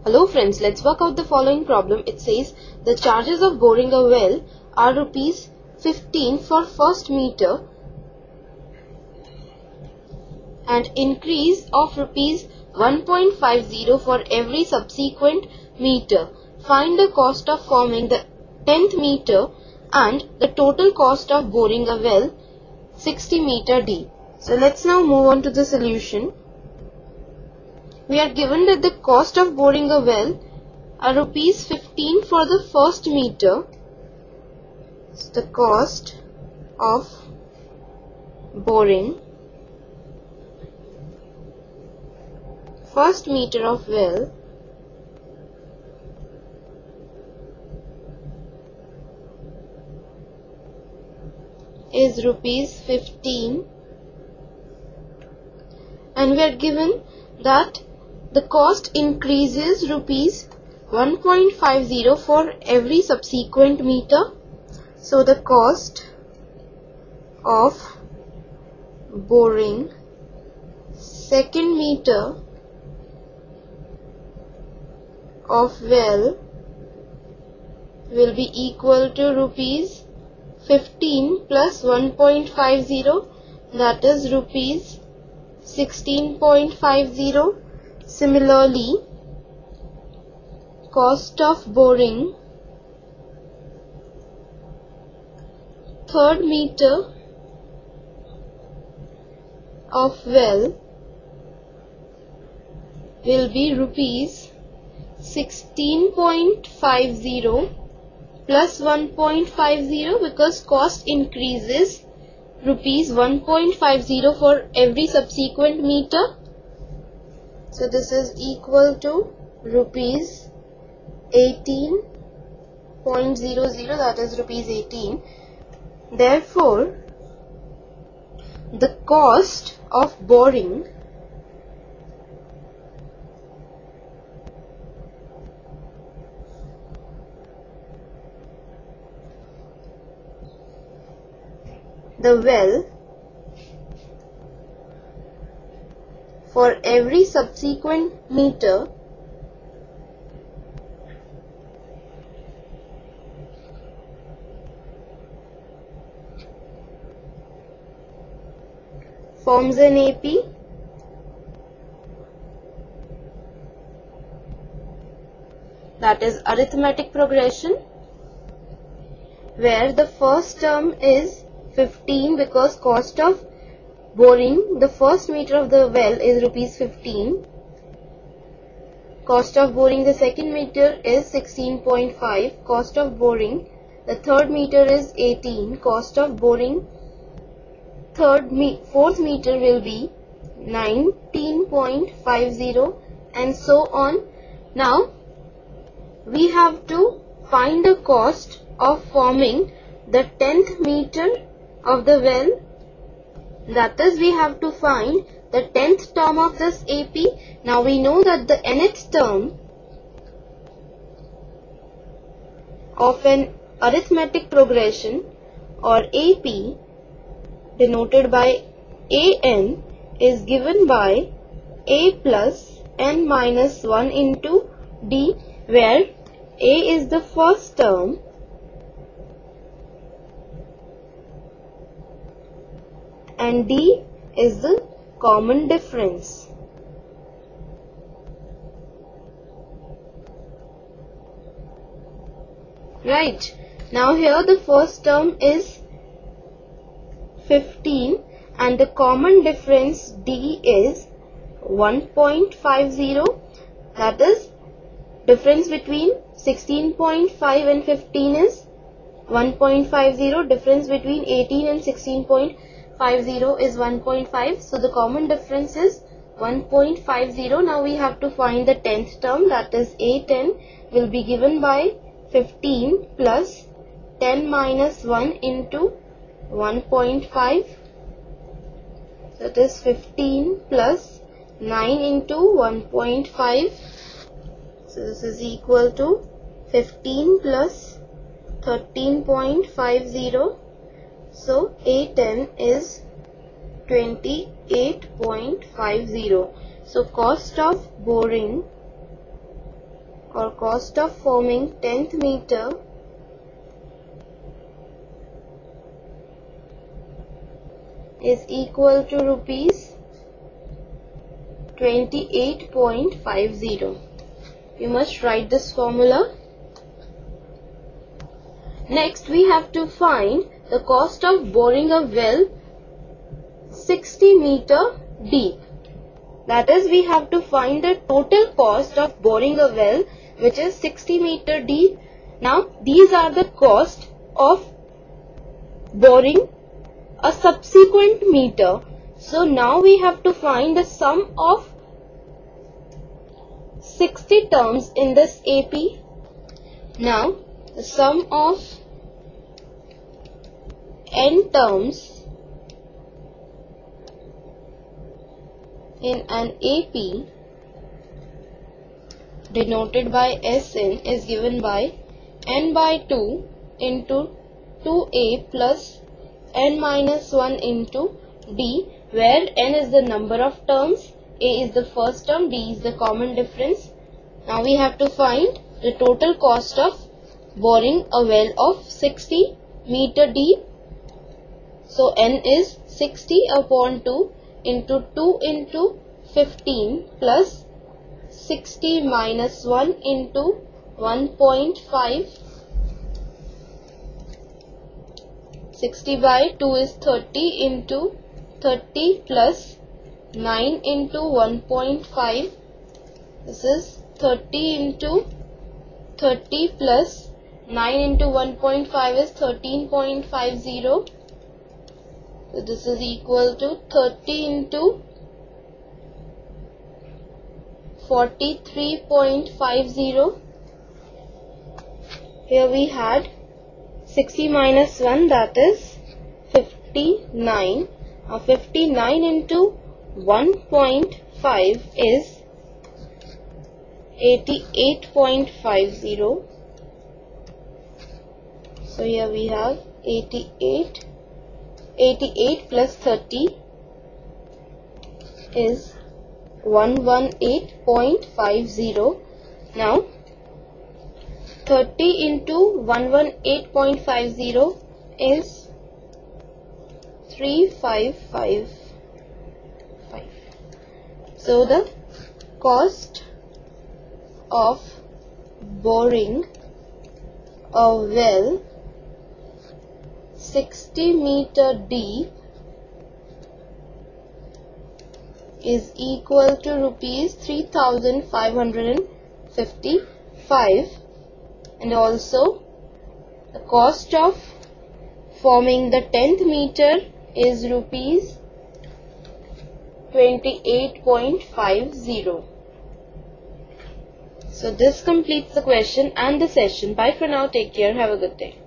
Hello friends, let's work out the following problem. It says the charges of boring a well are rupees 15 for first meter and increase of rupees 1.50 for every subsequent meter. Find the cost of forming the 10th meter and the total cost of boring a well 60 meter deep. So let's now move on to the solution. We are given that the cost of boring a well are rupees 15 for the first meter. So the cost of boring first meter of well is rupees 15, and we are given that the cost increases rupees 1.50 for every subsequent meter. So the cost of boring second meter of well will be equal to rupees 15 plus 1.50, that is rupees 16.50. Similarly, cost of boring third meter of well will be rupees 16.50 plus 1.50, because cost increases rupees 1.50 for every subsequent meter. So this is equal to rupees 18.00, that is rupees 18. Therefore, the cost of boring the well for every subsequent meter forms an AP that is arithmetic progression, where the first term is 15 because cost of boring the first meter of the well is rupees 15. Cost of boring the second meter is 16.5. Cost of boring the third meter is 18. Cost of boring fourth meter will be 19.50, and so on. Now we have to find the cost of forming the 10th meter of the well. That is, we have to find the 10th term of this AP. Now we know that the nth term of an arithmetic progression or AP denoted by AN is given by A plus N minus 1 into D, where A is the first term and D is the common difference. Right. Now here the first term is 15 and the common difference D is 1.50. That is, difference between 16.5 and 15 is 1.50. Difference between 18 and 16.50 is 1.5. So the common difference is 1.50. Now we have to find the 10th term, that is A10 will be given by 15 plus 10 minus 1 into 1.5. That is 15 plus 9 into 1.5. So this is equal to 15 plus 13.50. So A10 is 28.50. So cost of boring or cost of forming 10th meter is equal to rupees 28.50. You must write this formula. Next, we have to find the cost of boring a well 60 meter deep. That is, we have to find the total cost of boring a well which is 60 meter deep. Now, these are the cost of boring a subsequent meter. So, now we have to find the sum of 60 terms in this AP. Now, the sum of n terms in an AP denoted by Sn is given by n by 2 into 2a plus n minus 1 into d, where n is the number of terms, a is the first term, d is the common difference. Now we have to find the total cost of boring a well of 60 meter deep. So n is 60 upon 2 into 2 into 15 plus 60 minus 1 into 1.5. 60 by 2 is 30 into 30 plus 9 into 1.5. This is 30 into 30 plus 9 into 1.5 is 13.50. So this is equal to 30 into 43.50. Here we had 60 minus 1, that is 59. Now 59 into 1.5 is 88.50. So here we have 88 plus 30 is 118.50. Now 30 into 118.50 is 3555. So the cost of boring a well 60 meter deep is equal to rupees 3,555, and also the cost of forming the 10th meter is rupees 28.50. So this completes the question and the session. Bye for now. Take care. Have a good day.